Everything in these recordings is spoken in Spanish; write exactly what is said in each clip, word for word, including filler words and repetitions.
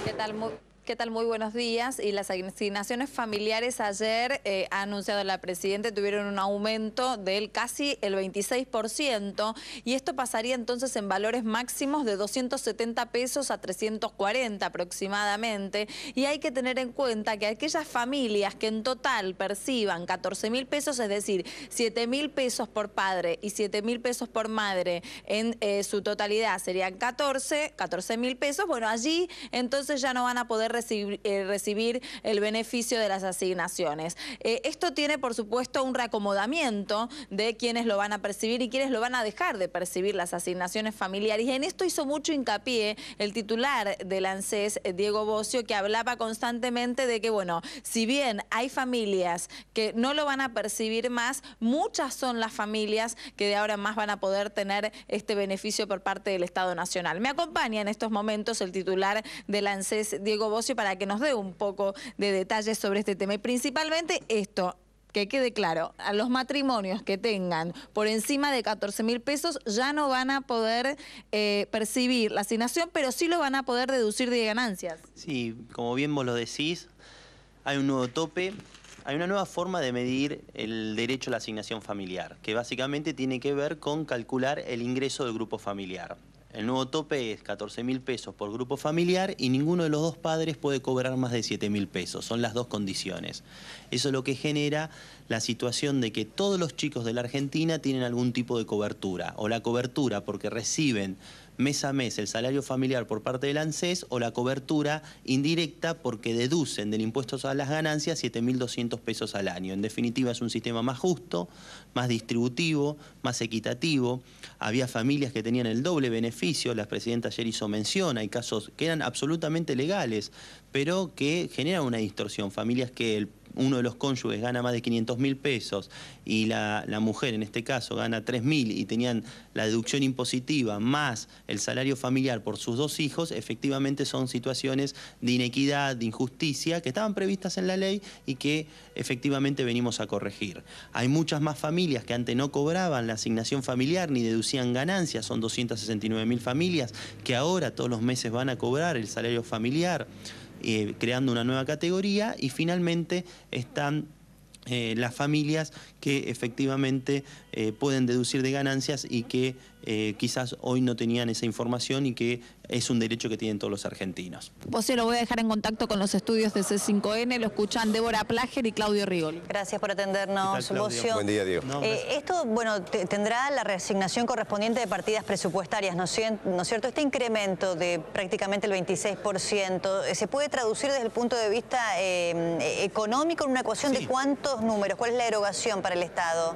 ¿Qué tal? Muy, ¿qué tal? Muy buenos días. Y las asignaciones familiares ayer, eh, ha anunciado la Presidenta, tuvieron un aumento del casi el veintiséis por ciento y esto pasaría entonces en valores máximos de doscientos setenta pesos a trescientos cuarenta aproximadamente. Y hay que tener en cuenta que aquellas familias que en total perciban catorce mil pesos, es decir, siete mil pesos por padre y siete mil pesos por madre, en eh, su totalidad serían catorce mil pesos, bueno, allí entonces ya no van a poder recibir, eh, recibir el beneficio de las asignaciones. Eh, esto tiene, por supuesto, un reacomodamiento de quienes lo van a percibir y quienes lo van a dejar de percibir las asignaciones familiares. Y en esto hizo mucho hincapié el titular del ANSES, Diego Bocio, que hablaba constantemente de que, bueno, si bien hay familias que no lo van a percibir más, muchas son las familias que de ahora en más van a poder tener este beneficio por parte del Estado Nacional. Me acompaña en estos momentos el titular del ANSES, Diego Bocio, para que nos dé un poco de detalles sobre este tema. Y principalmente esto, que quede claro, a los matrimonios que tengan por encima de catorce mil pesos ya no van a poder eh, percibir la asignación, pero sí lo van a poder deducir de ganancias. Sí, como bien vos lo decís, hay un nuevo tope. Hay una nueva forma de medir el derecho a la asignación familiar, que básicamente tiene que ver con calcular el ingreso del grupo familiar. El nuevo tope es catorce mil pesos por grupo familiar y ninguno de los dos padres puede cobrar más de siete mil pesos. Son las dos condiciones. Eso es lo que genera la situación de que todos los chicos de la Argentina tienen algún tipo de cobertura. O la cobertura porque reciben mes a mes el salario familiar por parte del ANSES, o la cobertura indirecta porque deducen del impuesto a las ganancias siete mil doscientos pesos al año. En definitiva, es un sistema más justo, más distributivo, más equitativo. Había familias que tenían el doble beneficio, la Presidenta ayer hizo mención, hay casos que eran absolutamente legales, pero que generan una distorsión. Familias que el uno de los cónyuges gana más de quinientos mil pesos y la, la mujer en este caso gana tres mil y tenían la deducción impositiva más el salario familiar por sus dos hijos, efectivamente son situaciones de inequidad, de injusticia que estaban previstas en la ley y que efectivamente venimos a corregir. Hay muchas más familias que antes no cobraban la asignación familiar ni deducían ganancias, son doscientas sesenta y nueve mil familias que ahora todos los meses van a cobrar el salario familiar, Eh, creando una nueva categoría, y finalmente están eh, las familias que efectivamente eh, pueden deducir de ganancias y que eh, quizás hoy no tenían esa información y que es un derecho que tienen todos los argentinos. Vos se lo voy a dejar en contacto con los estudios de C cinco N, lo escuchan Débora Plager y Claudio Rigoli. Gracias por atendernos, Bocio. Buen día, Diego. No, eh, esto, bueno, tendrá la reasignación correspondiente de partidas presupuestarias, ¿no es cierto? Este incremento de prácticamente el veintiséis por ciento, ¿se puede traducir desde el punto de vista eh, económico en una ecuación sí. de cuántos números? ¿Cuál es la erogación para el Estado?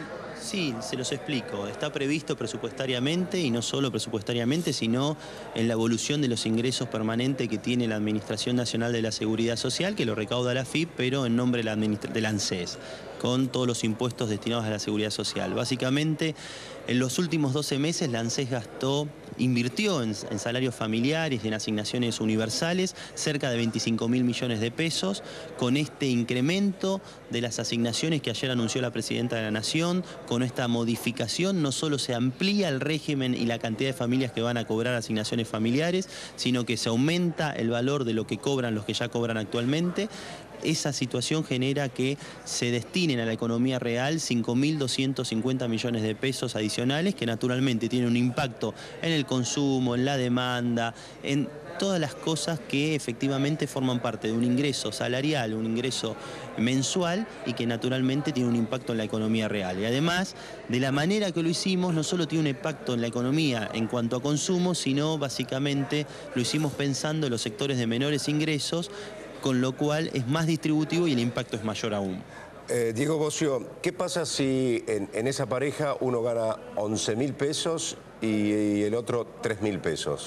Sí, se los explico. Está previsto presupuestariamente, y no solo presupuestariamente, sino en la evolución de los ingresos permanentes que tiene la Administración Nacional de la Seguridad Social, que lo recauda la A F I P, pero en nombre de la del ANSES, con todos los impuestos destinados a la Seguridad Social. Básicamente, en los últimos doce meses, la ANSES gastó, invirtió en, en salarios familiares y en asignaciones universales cerca de veinticinco mil millones de pesos. Con este incremento de las asignaciones que ayer anunció la Presidenta de la Nación, con esta modificación no solo se amplía el régimen y la cantidad de familias que van a cobrar asignaciones familiares, sino que se aumenta el valor de lo que cobran los que ya cobran actualmente. Esa situación genera que se destinen a la economía real cinco mil doscientos cincuenta millones de pesos adicionales, que naturalmente tienen un impacto en el consumo, en la demanda, en todas las cosas que efectivamente forman parte de un ingreso salarial, un ingreso mensual, y que naturalmente tiene un impacto en la economía real. Y además, de la manera que lo hicimos, no solo tiene un impacto en la economía en cuanto a consumo, sino básicamente lo hicimos pensando en los sectores de menores ingresos, con lo cual es más distributivo y el impacto es mayor aún. Eh, Diego Bocio, ¿qué pasa si en, en esa pareja uno gana once mil pesos y, y el otro tres mil pesos?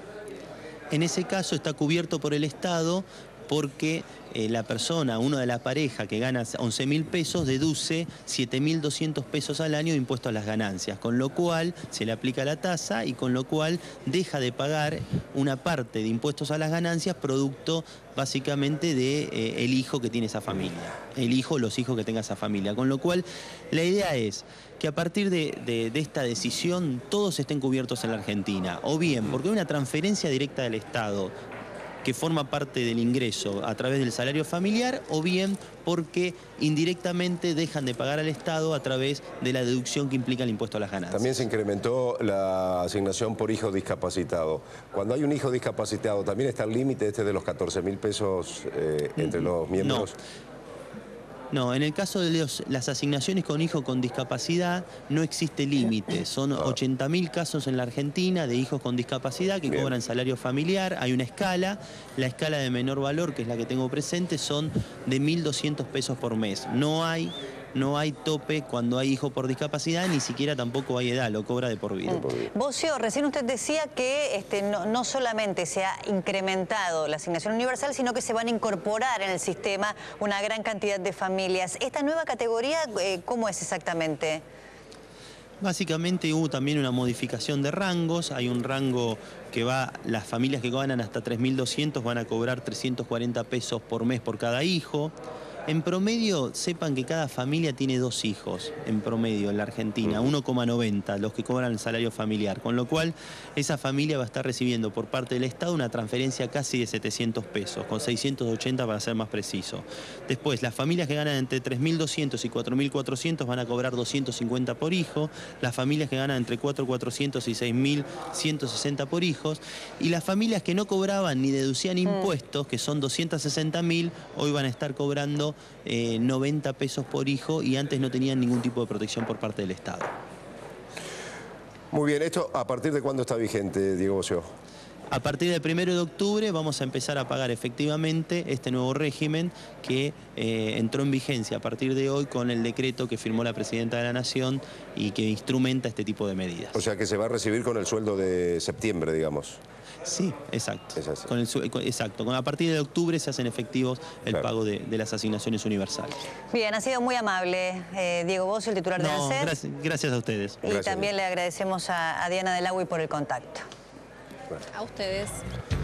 En ese caso está cubierto por el Estado, porque eh, la persona, uno de la pareja que gana once mil pesos, deduce siete mil doscientos pesos al año de impuesto a las ganancias, con lo cual se le aplica la tasa y con lo cual deja de pagar una parte de impuestos a las ganancias producto básicamente de eh, el hijo que tiene esa familia, el hijo o los hijos que tenga esa familia, con lo cual la idea es que a partir de, de, de esta decisión todos estén cubiertos en la Argentina, o bien porque hay una transferencia directa del Estado que forma parte del ingreso a través del salario familiar, o bien porque indirectamente dejan de pagar al Estado a través de la deducción que implica el impuesto a las ganancias. También se incrementó la asignación por hijo discapacitado. Cuando hay un hijo discapacitado, ¿también está el límite este de los catorce mil pesos eh, entre los miembros? No. No, en el caso de los, las asignaciones con hijo con discapacidad no existe límite. Son ochenta mil casos en la Argentina de hijos con discapacidad que Bien. cobran salario familiar. Hay una escala. La escala de menor valor, que es la que tengo presente, son de mil doscientos pesos por mes. No hay... No hay tope cuando hay hijo por discapacidad, ni siquiera tampoco hay edad, lo cobra de por vida. Mm. Bocio, recién usted decía que este, no, no solamente se ha incrementado la asignación universal, sino que se van a incorporar en el sistema una gran cantidad de familias. ¿Esta nueva categoría eh, cómo es exactamente? Básicamente hubo también una modificación de rangos. Hay un rango que va, las familias que ganan hasta tres mil doscientos van a cobrar trescientos cuarenta pesos por mes por cada hijo. En promedio, sepan que cada familia tiene dos hijos, en promedio, en la Argentina, uno coma noventa, los que cobran el salario familiar. Con lo cual, esa familia va a estar recibiendo por parte del Estado una transferencia casi de setecientos pesos, con seiscientos ochenta para ser más preciso. Después, las familias que ganan entre tres mil doscientos y cuatro mil cuatrocientos van a cobrar doscientos cincuenta por hijo. Las familias que ganan entre cuatro mil cuatrocientos y seis mil ciento sesenta por hijos. Y las familias que no cobraban ni deducían impuestos, que son doscientos sesenta mil, hoy van a estar cobrando Eh, noventa pesos por hijo y antes no tenían ningún tipo de protección por parte del Estado. Muy bien, ¿esto a partir de cuándo está vigente, Diego Bocio? A partir del primero de octubre vamos a empezar a pagar efectivamente este nuevo régimen que eh, entró en vigencia a partir de hoy con el decreto que firmó la Presidenta de la Nación y que instrumenta este tipo de medidas. O sea que se va a recibir con el sueldo de septiembre, digamos. Sí, exacto. Es así. Con el, con, exacto. Con, a partir de octubre se hacen efectivos el claro. pago de, de las asignaciones universales. Bien, ha sido muy amable eh, Diego Bocio, el titular no, de ANSES. Gracias, gracias a ustedes. Y gracias. también le agradecemos a, a Diana Del Agui por el contacto. Bueno. A ustedes.